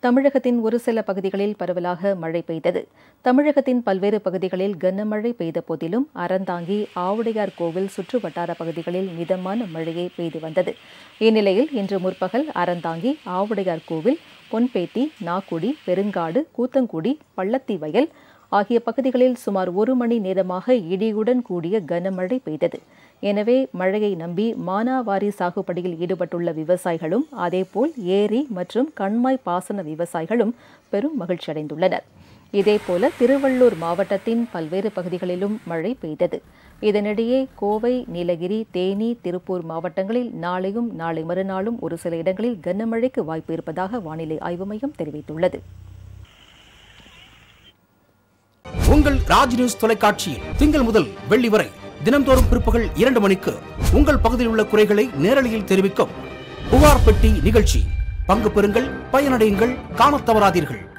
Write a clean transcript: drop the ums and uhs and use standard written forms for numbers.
தமிழகத்தின் ஒரு சில பகுதிகளில் பரவலாக மழை பெய்தது. தமிழகத்தின் பல்வேறு பகுதிகளில் கனமழை பெய்த போதிலும் அறந்தாங்கி, ஆவுடையார் கோவில் சுற்றுவட்டார பகுதிகளில் மிதமான மழையே பெய்து வந்தது. இந்நிலையில் இன்று முற்பகல் அறந்தாங்கி, ஆவுடையார் கோவில், பொன்பேத்தி, நாக்குடி, பெருங்காடு, கூத்தங்குடி, பள்ளத்தி வயல் ஆகிய பகுதிகளில் சுமார் 1 மணி நேரமாக இடியுடன் கூடிய கனமழை பெய்தது. எனவே மழையை நம்பி மானாவாரி சாகுபடியில் ஈடுபட்டுள்ள விவசாயிகளும், அதேபோல் ஏரி மற்றும் கண்மாய் பாசன விவசாயிகளும் பெரும் மகிழ்ச்சியடைந்துள்ளனர். இதேபோல திருவள்ளூர் மாவட்டத்தின் பல்வேறு பகுதிகளிலும் மழை பெய்தது. இதனிடையே கோவை, நீலகிரி, தேனி, திருப்பூர் மாவட்டங்களில் நாளையும் நாளை மறுநாளும் ஒரு சில இடங்களில் கனமழைக்கு வாய்ப்பு இருப்பதாக வானிலை ஆய்வு மையம் தெரிவித்துள்ளது. உங்கள் ராஜ் நியூஸ் தொலைக்காட்சியில் திங்கள் முதல் வெள்ளி வரை தினந்தோறும் பிற்பகல் 2 மணிக்கு உங்கள் பகுதியில் உள்ள குறைகளை நேரலையில் தெரிவிக்கும் புகார் பெட்டி நிகழ்ச்சி. பங்கு பெறுங்கள், பயனடையுங்கள், காணத் தவறாதீர்கள்.